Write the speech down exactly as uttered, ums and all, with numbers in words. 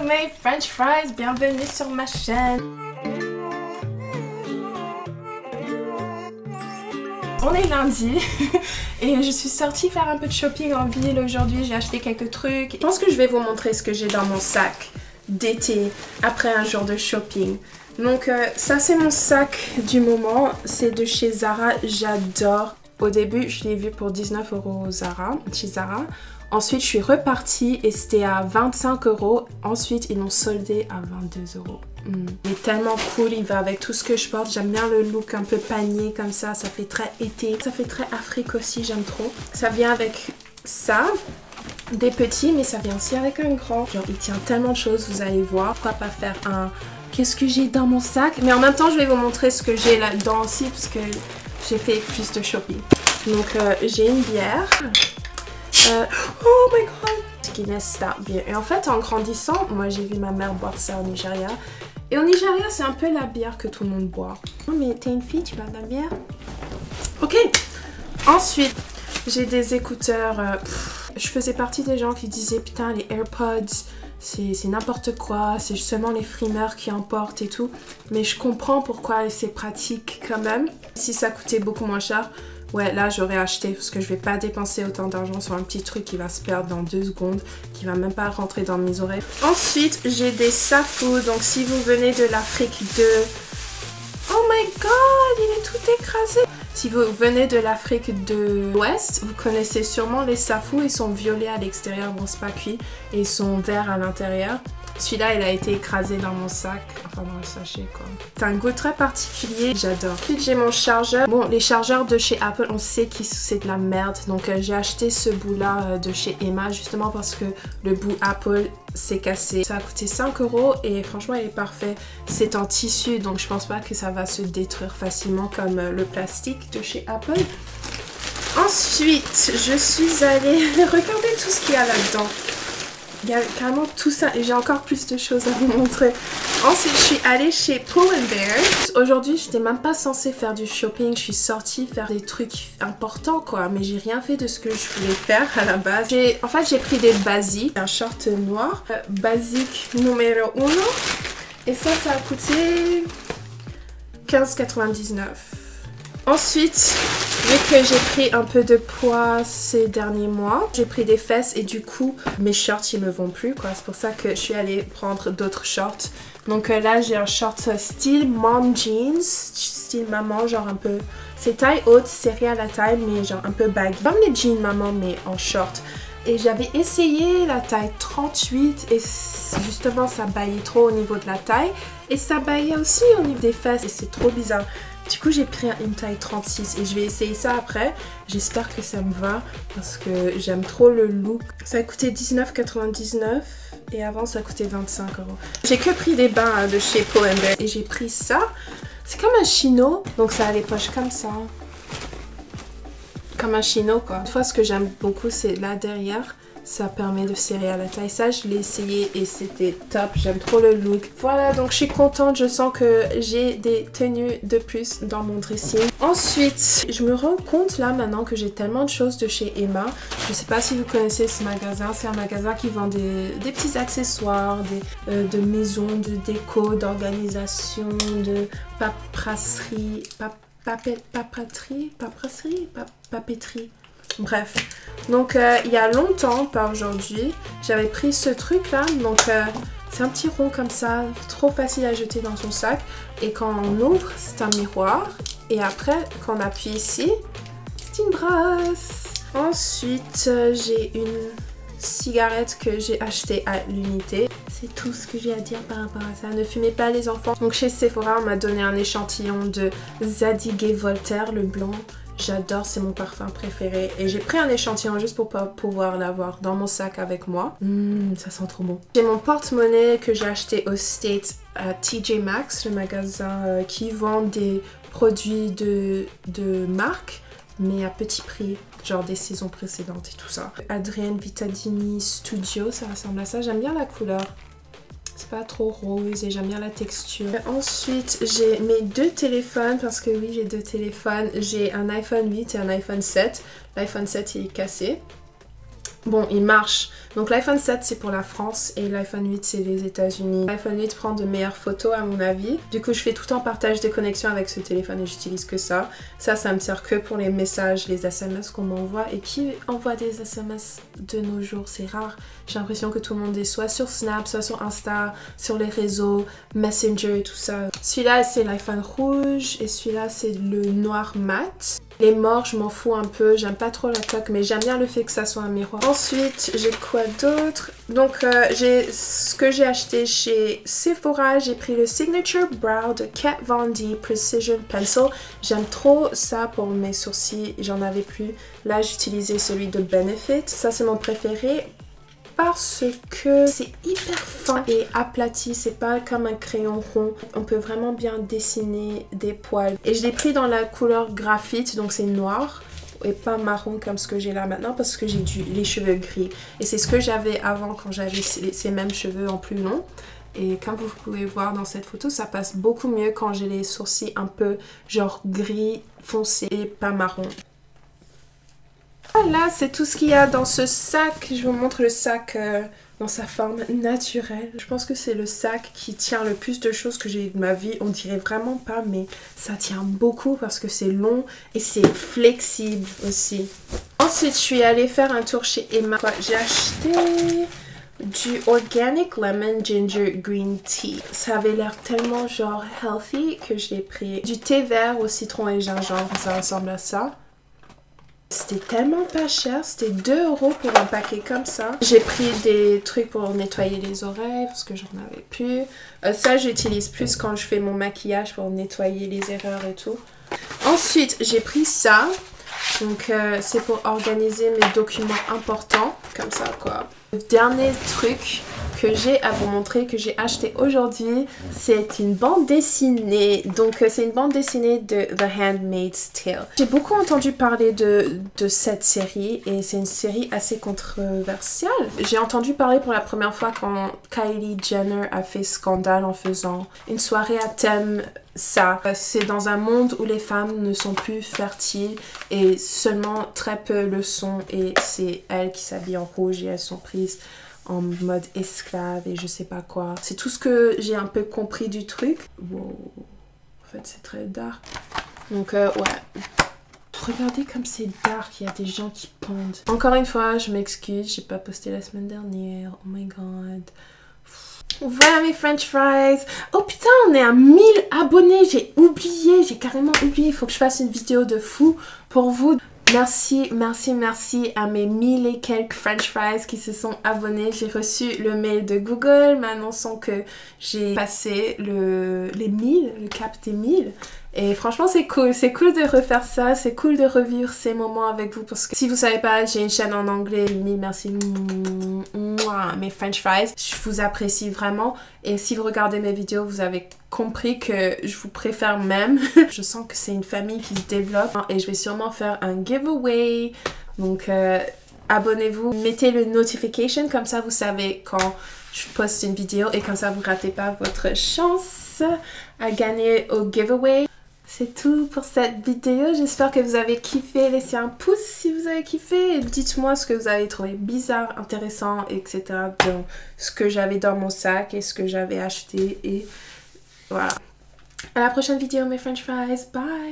mes French fries, bienvenue sur ma chaîne. On est lundi et je suis sortie faire un peu de shopping en ville aujourd'hui, j'ai acheté quelques trucs. Je pense que je vais vous montrer ce que j'ai dans mon sac d'été après un jour de shopping. Donc euh, ça c'est mon sac du moment, c'est de chez Zara, j'adore. Au début je l'ai vu pour dix-neuf euros Zara, chez Zara. Ensuite je suis repartie et c'était à vingt-cinq euros. Ensuite ils l'ont soldé à vingt-deux euros. Mm. Il est tellement cool, il va avec tout ce que je porte. J'aime bien le look un peu panier comme ça, ça fait très été. Ça fait très Afrique aussi, j'aime trop. Ça vient avec ça, des petits, mais ça vient aussi avec un grand. Genre il tient tellement de choses, vous allez voir. Pourquoi pas faire un... Qu'est-ce que j'ai dans mon sac? Mais en même temps je vais vous montrer ce que j'ai là-dedans aussi parce que j'ai fait plus de shopping. Donc euh, j'ai une bière. Euh, oh my god! Guinness Stout Beer. Et en fait, en grandissant, moi j'ai vu ma mère boire ça au Nigeria. Et au Nigeria, c'est un peu la bière que tout le monde boit. Oh, mais t'es une fille, tu bois de la bière? Ok. Ensuite, j'ai des écouteurs. Euh, pff, je faisais partie des gens qui disaient putain, les AirPods, c'est n'importe quoi, c'est seulement les frimeurs qui en portent et tout. Mais je comprends pourquoi c'est pratique quand même. Si ça coûtait beaucoup moins cher. Ouais, là j'aurais acheté parce que je vais pas dépenser autant d'argent sur un petit truc qui va se perdre dans deux secondes, qui va même pas rentrer dans mes oreilles. Ensuite, j'ai des safou. Donc si vous venez de l'Afrique de... Oh my god, il est tout écrasé. Si vous venez de l'Afrique de l'Ouest, vous connaissez sûrement les safou. Ils sont violets à l'extérieur, bon c'est pas cuit, et ils sont verts à l'intérieur. Celui-là, il a été écrasé dans mon sac, enfin dans le sachet quoi. C'est un goût très particulier, j'adore. Ensuite, j'ai mon chargeur. Bon, les chargeurs de chez Apple, on sait que c'est de la merde. Donc, euh, j'ai acheté ce bout-là euh, de chez Emma, justement parce que le bout Apple s'est cassé. Ça a coûté cinq euros et franchement, il est parfait. C'est en tissu, donc je pense pas que ça va se détruire facilement comme euh, le plastique de chez Apple. Ensuite, je suis allée... Regardez tout ce qu'il y a là-dedans. Il y a carrément tout ça et j'ai encore plus de choses à vous montrer. Ensuite, je suis allée chez Pull and Bear. Aujourd'hui, je n'étais même pas censée faire du shopping. Je suis sortie faire des trucs importants, quoi. Mais j'ai rien fait de ce que je voulais faire à la base. En fait, j'ai pris des basiques. Un short noir. Euh, basique numéro uno. Et ça, ça a coûté quinze quatre-vingt-dix-neuf. Ensuite, vu que j'ai pris un peu de poids ces derniers mois, j'ai pris des fesses et du coup, mes shorts, ils me vont plus, quoi. C'est pour ça que je suis allée prendre d'autres shorts. Donc euh, là, j'ai un short style mom jeans, style maman, genre un peu... C'est taille haute, serré à la taille, mais genre un peu baggy. Comme les jeans maman, mais en short. Et j'avais essayé la taille trente-huit et justement, ça baillait trop au niveau de la taille. Et ça baillait aussi au niveau des fesses et c'est trop bizarre. Du coup, j'ai pris une taille trente-six et je vais essayer ça après. J'espère que ça me va parce que j'aime trop le look. Ça a coûté dix-neuf quatre-vingt-dix-neuf et avant, ça coûtait vingt-cinq euros. J'ai que pris des bains de chez Pull and Bear et j'ai pris ça. C'est comme un chino, donc ça a les poches comme ça. Comme un chino, quoi. Une fois, ce que j'aime beaucoup, c'est là derrière. Ça permet de serrer à la taille. Ça, je l'ai essayé et c'était top. J'aime trop le look. Voilà, donc je suis contente. Je sens que j'ai des tenues de plus dans mon dressing. Ensuite, je me rends compte là maintenant que j'ai tellement de choses de chez Emma. Je sais pas si vous connaissez ce magasin. C'est un magasin qui vend des, des petits accessoires, des, euh, de maisons, de déco, d'organisation, de paperasserie, pap, papet, papeterie, paperasserie, pap, papeterie. Bref, donc euh, il y a longtemps, pas aujourd'hui, j'avais pris ce truc là, donc euh, c'est un petit rond comme ça, trop facile à jeter dans son sac. Et quand on ouvre, c'est un miroir. Et après, quand on appuie ici, c'est une brasse. Ensuite, euh, j'ai une cigarette que j'ai achetée à l'unité. C'est tout ce que j'ai à dire par rapport à ça. Ne fumez pas les enfants. Donc chez Sephora, on m'a donné un échantillon de Zadig & Voltaire, le blanc. J'adore, c'est mon parfum préféré. Et j'ai pris un échantillon juste pour pouvoir l'avoir dans mon sac avec moi. Mmh, ça sent trop bon. J'ai mon porte-monnaie que j'ai acheté au States à T J Maxx, le magasin euh, qui vend des produits de, de marque, mais à petit prix. Genre des saisons précédentes et tout ça. Adrienne Vitadini Studio, ça ressemble à ça. J'aime bien la couleur. C'est pas trop rose et j'aime bien la texture. Ensuite, j'ai mes deux téléphones parce que oui, j'ai deux téléphones. J'ai un iPhone huit et un iPhone sept. L'iPhone sept, il est cassé. Bon, il marche. Donc l'iPhone sept c'est pour la France et l'iPhone huit c'est les États-Unis. L'iPhone huit prend de meilleures photos à mon avis. Du coup je fais tout le temps partage de connexion avec ce téléphone et j'utilise que ça. Ça, ça me sert que pour les messages, les S M S qu'on m'envoie. Et qui envoie des S M S de nos jours? C'est rare. J'ai l'impression que tout le monde est soit sur Snap, soit sur Insta, sur les réseaux, Messenger et tout ça. Celui-là c'est l'iPhone rouge et celui-là c'est le noir mat. Les morts, je m'en fous un peu, j'aime pas trop la coque, mais j'aime bien le fait que ça soit un miroir. Ensuite, j'ai quoi d'autre? Donc, euh, j'ai ce que j'ai acheté chez Sephora, j'ai pris le Signature Brow de Kat Von D Precision Pencil. J'aime trop ça pour mes sourcils, j'en avais plus. Là, j'utilisais celui de Benefit. Ça, c'est mon préféré. Parce que c'est hyper fin et aplati, c'est pas comme un crayon rond. On peut vraiment bien dessiner des poils. Et je l'ai pris dans la couleur graphite, donc c'est noir et pas marron comme ce que j'ai là maintenant parce que j'ai les cheveux gris. Et c'est ce que j'avais avant quand j'avais ces, ces mêmes cheveux en plus long. Et comme vous pouvez voir dans cette photo, ça passe beaucoup mieux quand j'ai les sourcils un peu genre gris foncé et pas marron. Voilà, c'est tout ce qu'il y a dans ce sac. Je vous montre le sac euh, dans sa forme naturelle. Je pense que c'est le sac qui tient le plus de choses que j'ai eu de ma vie. On dirait vraiment pas, mais ça tient beaucoup parce que c'est long et c'est flexible aussi. Ensuite, je suis allée faire un tour chez Emma. J'ai acheté du Organic Lemon Ginger Green Tea. Ça avait l'air tellement genre healthy que je l'ai pris. Du thé vert au citron et gingembre, ça ressemble à ça. C'était tellement pas cher, c'était deux euros pour un paquet comme ça. J'ai pris des trucs pour nettoyer les oreilles parce que j'en avais plus. Euh, ça, j'utilise plus quand je fais mon maquillage pour nettoyer les erreurs et tout. Ensuite, j'ai pris ça. Donc, euh, c'est pour organiser mes documents importants. Comme ça, quoi. Le dernier truc que j'ai à vous montrer, que j'ai acheté aujourd'hui, c'est une bande dessinée. Donc, euh, c'est une bande dessinée de The Handmaid's Tale. J'ai beaucoup entendu parler de, de cette série et c'est une série assez controversiale. J'ai entendu parler pour la première fois quand Kylie Jenner a fait scandale en faisant une soirée à thème ça. C'est dans un monde où les femmes ne sont plus fertiles et seulement très peu le sont et c'est elles qui s'habillent en rouge et elles sont prises en mode esclave et je sais pas quoi. C'est tout ce que j'ai un peu compris du truc. Wow. En fait, c'est très dark. Donc, euh, ouais. Regardez comme c'est dark, il y a des gens qui pendent. Encore une fois, je m'excuse, j'ai pas posté la semaine dernière. Oh my god. Voilà mes french fries. Oh putain, on est à mille abonnés. J'ai oublié, j'ai carrément oublié. Il faut que je fasse une vidéo de fou pour vous. Merci, merci, merci à mes mille et quelques french fries qui se sont abonnés. J'ai reçu le mail de Google m'annonçant que j'ai passé le, les mille, le cap des mille. Et franchement, c'est cool. C'est cool de refaire ça. C'est cool de revivre ces moments avec vous. Parce que si vous savez pas, j'ai une chaîne en anglais. Mille merci. Mouah, mes french fries. Je vous apprécie vraiment. Et si vous regardez mes vidéos, vous avez compris que je vous préfère même. Je sens que c'est une famille qui se développe. Et je vais sûrement faire un giveaway. Donc, euh, abonnez-vous. Mettez le notification. Comme ça, vous savez quand je poste une vidéo. Et comme ça, vous ratez pas votre chance à gagner au giveaway. C'est tout pour cette vidéo. J'espère que vous avez kiffé. Laissez un pouce si vous avez kiffé. Et dites-moi ce que vous avez trouvé bizarre, intéressant, et cetera. Dans ce que j'avais dans mon sac et ce que j'avais acheté. Et voilà. À la prochaine vidéo, mes french fries. Bye!